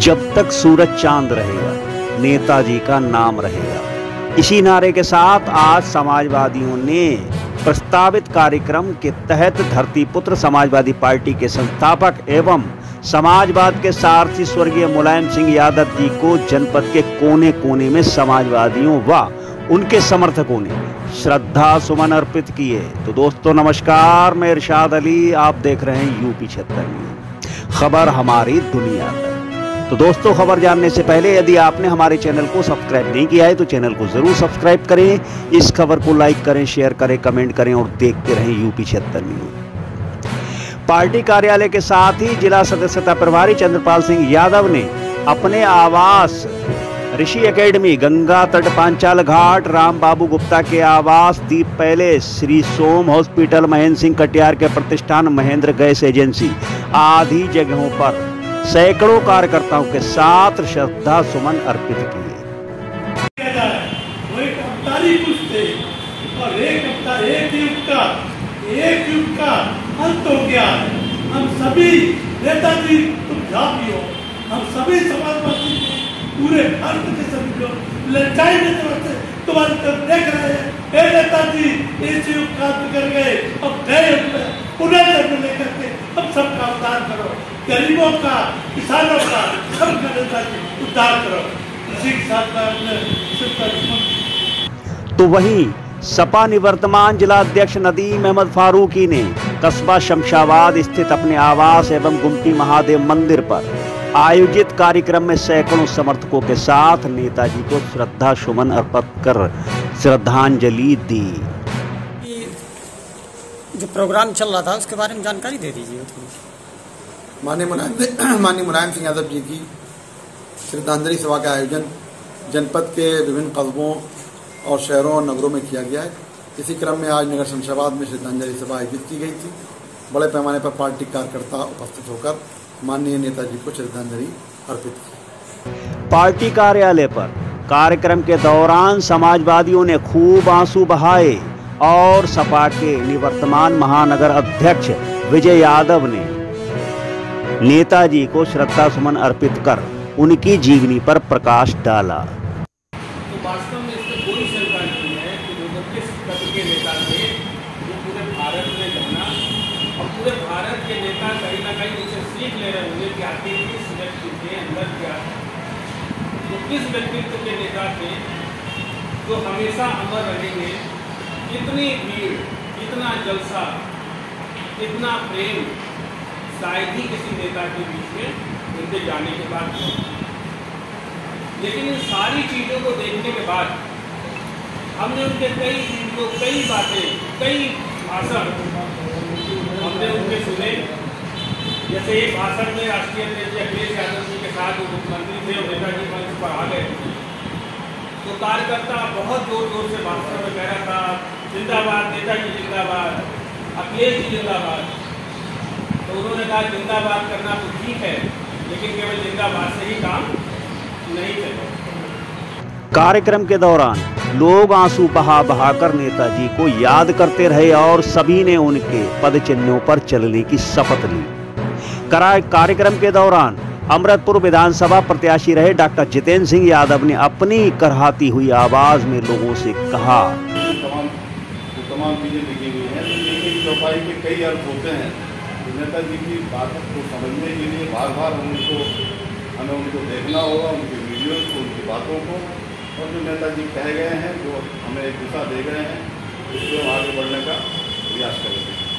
जब तक सूरज चांद रहेगा नेताजी का नाम रहेगा। इसी नारे के साथ आज समाजवादियों ने प्रस्तावित कार्यक्रम के तहत धरतीपुत्र समाजवादी पार्टी के संस्थापक एवं समाजवाद के सारथी स्वर्गीय मुलायम सिंह यादव जी को जनपद के कोने कोने में समाजवादियों व उनके समर्थकों ने श्रद्धा सुमन अर्पित किए। तो दोस्तों नमस्कार, मैं इरशाद अली, आप देख रहे हैं यूपी 76 खबर हमारी दुनिया तक। तो दोस्तों खबर जानने से पहले यदि आपने हमारे चैनल को सब्सक्राइब नहीं किया है तो चैनल को जरूर सब्सक्राइब करें, इस खबर को लाइक करें, शेयर करें, कमेंट करें और देखते रहें यूपी 76 न्यूज। पार्टी कार्यालय के साथ ही जिला सदस्यता प्रभारी चंद्रपाल सिंह यादव ने अपने आवास ऋषि एकेडमी, गंगा तट, पांचाल घाट, राम बाबू गुप्ता के आवास, दीप पैलेस, श्री सोम हॉस्पिटल, महेंद्र सिंह कटियार के प्रतिष्ठान, महेंद्र गैस एजेंसी आदि जगहों पर सैकड़ों कार्यकर्ताओं के साथ श्रद्धा सुमन अर्पित किए। एक युग का अंत हो गया है। हम सभी नेताजी तुम जाती हो, हम सभी समाजवादी पूरे भारत के सभी लोग लड़ाई में तुम्हारी तरफ देख रहे हैं। हे नेताजी इस युग का अंत कर गए, अब नए युग में पुनः जन्म लेकर के हम सबका उद्धार करो, गरीबों का, किसानों का, सबका नेताजी उद्धार करो। इसी के साथ मैं अपने तो वहीं सपा निवर्तमान जिला अध्यक्ष नदीम अहमद फारूकी ने कस्बा शमशाबाद स्थित अपने आवास एवं गुमटी महादेव मंदिर पर आयोजित कार्यक्रम में सैकड़ों समर्थकों के साथ नेताजी को श्रद्धा सुमन अर्पित कर श्रद्धांजलि दी। जो प्रोग्राम चल रहा था उसके बारे में जानकारी दे दीजिए। माननीय मुलायम सिंह यादव जी की श्रद्धांजलि सभा का आयोजन जनपद के विभिन्न कस्बों और शहरों और नगरों में किया गया है। इसी क्रम में आज नगर शमशाबाद में श्रद्धांजलि सभा आयोजित की गई थी। बड़े पैमाने पर पार्टी कार्यकर्ता उपस्थित होकर माननीय नेताजी को श्रद्धांजलि अर्पित की। पार्टी कार्यालय पर कार्यक्रम के दौरान समाजवादियों ने खूब आंसू बहाए और सपा के निवर्तमान महानगर अध्यक्ष विजय यादव ने नेताजी को श्रद्धा सुमन अर्पित कर उनकी जीवनी पर प्रकाश डाला। वास्तव में इसमें कोई शंका नहीं है कि जो किस कद के नेता थे जो पूरे भारत में जाना, और पूरे भारत के नेता कहीं ना कहीं उनसे सीख ले रहे होंगे कि आखिर किस व्यक्ति के अंदर क्या है, तो किस व्यक्तित्व के नेता थे जो हमेशा अमर रहेंगे। इतनी भीड़, इतना जलसा, इतना प्रेम शायद ही किसी नेता के बीच में उनके जाने के बाद। लेकिन इन सारी चीज़ों को देखने के बाद हमने उनके कई बातें, कई भाषण हमने उनके सुने। जैसे एक भाषण में राष्ट्रीय अध्यक्ष अखिलेश यादव जी के साथ जो मुख्यमंत्री थे और नेताजी मंच पर आ गए, तो कार्यकर्ता बहुत जोर जोर से भाषण में कह रहा था, जिंदाबाद नेताजी, जिंदाबाद अखिलेश जी, जिंदाबाद। तो उन्होंने कहा जिंदाबाद करना तो ठीक है, लेकिन केवल जिंदाबाद से ही काम नहीं चले। कार्यक्रम के दौरान लोग आंसू बहाकर नेताजी को याद करते रहे और सभी ने उनके पद चिन्हों पर चलने की शपथ ली। कार्यक्रम के दौरान अमृतपुर विधानसभा प्रत्याशी रहे डॉक्टर जितेंद्र सिंह यादव ने अपनी करहाती हुई आवाज में लोगों से कहा, तमाम चीजें लिखी हुई हैं, लेकिन चौपाई के कई अर्थ होते हैं। नेताजी की बात को समझने के लिए बार हमें उनको देखना होगा, उनके वीडियोज को, उनकी बातों को, और जो नेताजी कह गए हैं, जो हमें एक दिशा दे गए हैं, उसको आगे बढ़ने का प्रयास करेंगे।